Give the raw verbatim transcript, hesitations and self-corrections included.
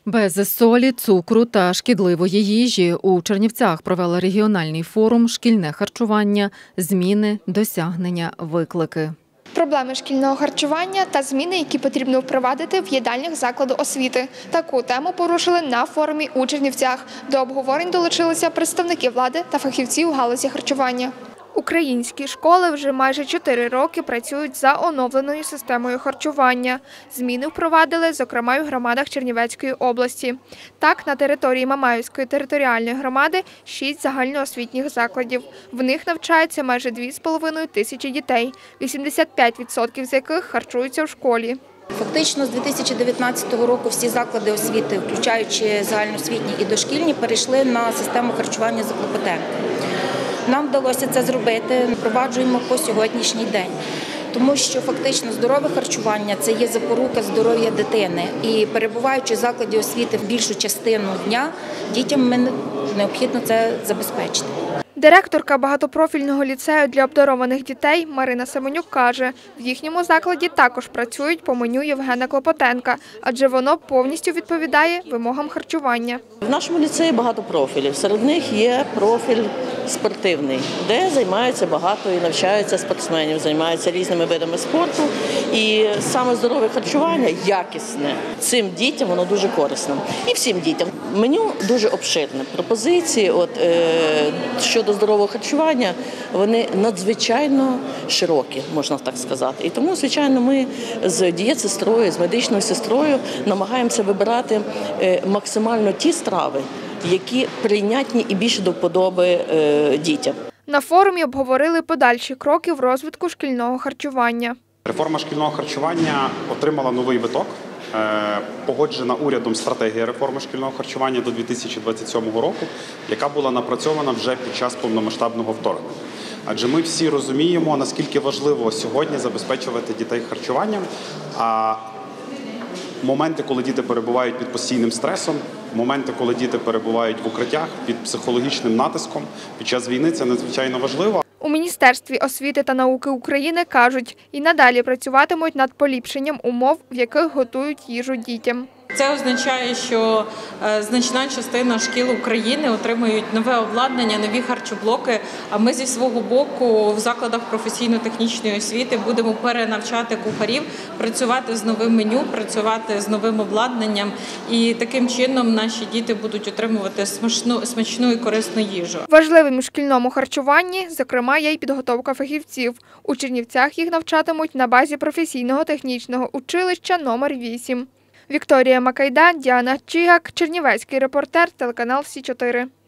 Без солі, цукру та шкідливої їжі у Чернівцях провели регіональний форум «Шкільне харчування. Зміни, досягнення, виклики». Проблеми шкільного харчування та зміни, які потрібно впровадити в їдальнях закладу освіти. Таку тему порушили на форумі у Чернівцях. До обговорень долучилися представники влади та фахівці у галузі харчування. Українські школи вже майже чотири роки працюють за оновленою системою харчування. Зміни впровадили, зокрема, й у громадах Чернівецької області. Так, на території Мамаївської територіальної громади шість загальноосвітніх закладів. В них навчаються майже дві з половиною тисячі дітей, вісімдесят п'ять відсотків з яких харчуються в школі. Фактично з дві тисячі дев'ятнадцятого року всі заклади освіти, включаючи загальноосвітні і дошкільні, перейшли на систему харчування за клопотенком. Нам вдалося це зробити, впроваджуємо по сьогоднішній день. Тому що фактично здорове харчування – це є запорука здоров'я дитини. І перебуваючи в закладі освіти в більшу частину дня, дітям ми необхідно це забезпечити. Директорка багатопрофільного ліцею для обдарованих дітей Марина Семенюк каже, в їхньому закладі також працюють по меню Євгена Клопотенка, адже воно повністю відповідає вимогам харчування. В нашому ліцеї багато профілів. Серед них є профіль спортивний, де займаються багато і навчаються спортсменів, займаються різними видами спорту. І саме здорове харчування, якісне, цим дітям воно дуже корисно. І всім дітям. Меню дуже обширне. Пропозиції от, е, щодо здорового харчування, вони надзвичайно широкі, можна так сказати. І тому, звичайно, ми з дієтсестрою, з медичною сестрою намагаємося вибирати максимально ті страви, які прийнятні і більше до вподоби дітям. На форумі обговорили подальші кроки в розвитку шкільного харчування. Реформа шкільного харчування отримала новий виток. Погоджена урядом стратегія реформи шкільного харчування до дві тисячі двадцять сьомого року, яка була напрацьована вже під час повномасштабного вторгнення. Адже ми всі розуміємо, наскільки важливо сьогодні забезпечувати дітей харчуванням, а моменти, коли діти перебувають під постійним стресом, моменти, коли діти перебувають в укриттях під психологічним натиском, під час війни, це надзвичайно важливо. У Міністерстві освіти та науки України кажуть, і надалі працюватимуть над поліпшенням умов, в яких готують їжу дітям. Це означає, що значна частина шкіл України отримують нове обладнання, нові харчоблоки, а ми зі свого боку в закладах професійно-технічної освіти будемо перенавчати кухарів, працювати з новим меню, працювати з новим обладнанням, і таким чином наші діти будуть отримувати смачну, смачну і корисну їжу. Важливим у шкільному харчуванні, зокрема, є й підготовка фахівців. У Чернівцях їх навчатимуть на базі професійного технічного училища номер вісім. Вікторія Макайда, Діана Чигак, Чернівецький репортер, телеканал Сі чотири.